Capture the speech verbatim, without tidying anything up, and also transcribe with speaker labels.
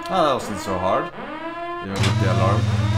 Speaker 1: Oh, that wasn't so hard. Even with the alarm.